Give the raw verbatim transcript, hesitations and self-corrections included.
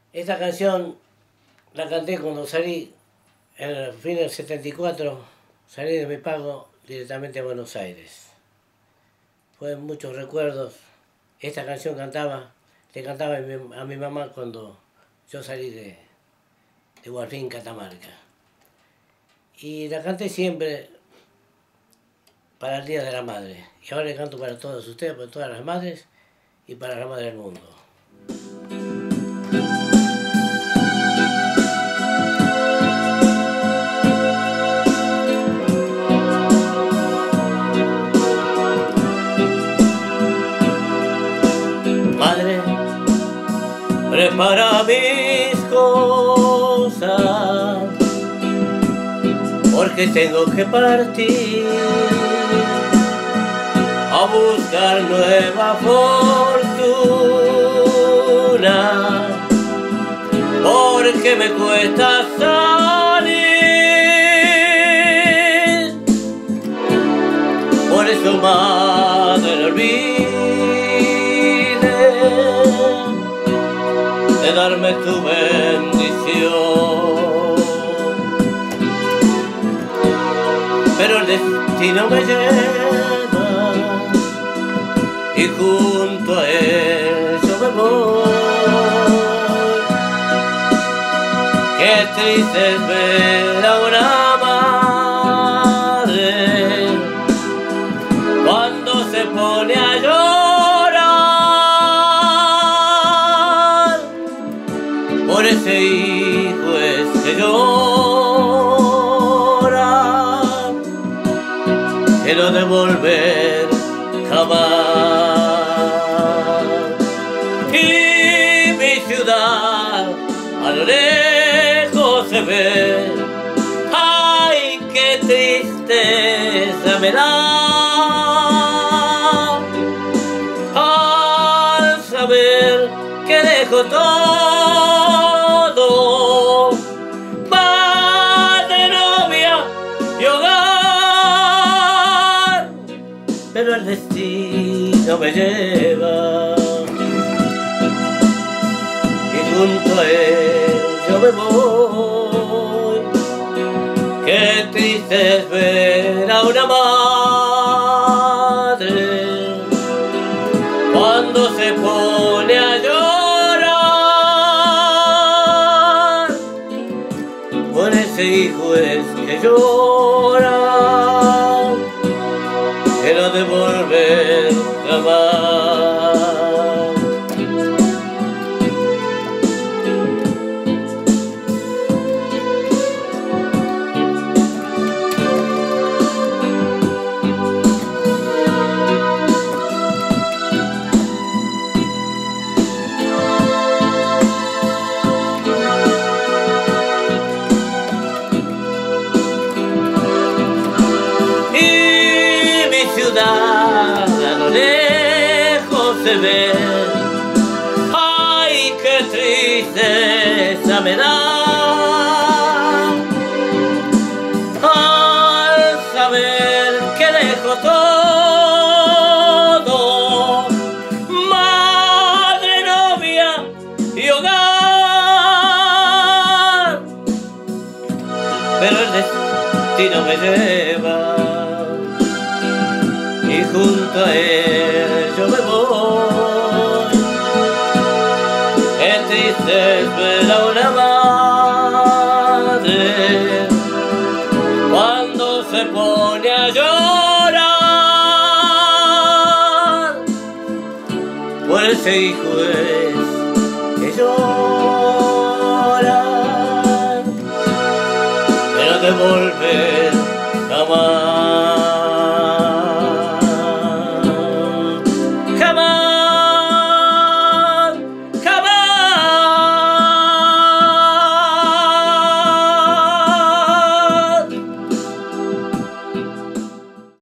Esta canción la canté cuando salí, en el fin del setenta y cuatro, salí de mi pago directamente a Buenos Aires. Fue muchos recuerdos. Esta canción cantaba, le cantaba a mi, a mi mamá cuando yo salí de, de Guarfín, Catamarca. Y la canté siempre para el Día de la Madre. Y ahora le canto para todos ustedes, para todas las madres y para la madre del mundo. Madre, prepara mis cosas, porque tengo que partir a buscar nueva fortuna, porque me cuesta salir. Por eso, madre, no olvides de darme tu bendición. Pero el destino me lleva y junto a él yo me voy. Qué triste es ver a una madre cuando se pone a llorar por ese hijo es que llora, que no devolver jamás. Y mi ciudad a lo lejos se ve, ay, qué tristeza me da al saber que dejo todo, padre, novia y hogar, pero el destino me lleva y junto a él yo me voy. Qué triste es ver a una madre cuando se pone a llorar por ese hijo es que llora, que no devolver jamás. Ciudad a lo lejos se ve, ay, qué tristeza me da al saber que dejo todo, madre, novia y hogar, pero el destino me lleva y junto a él yo me voy. Qué triste es ver a una madre cuando se pone a llorar por ese hijo es que llora, pero de volver jamás.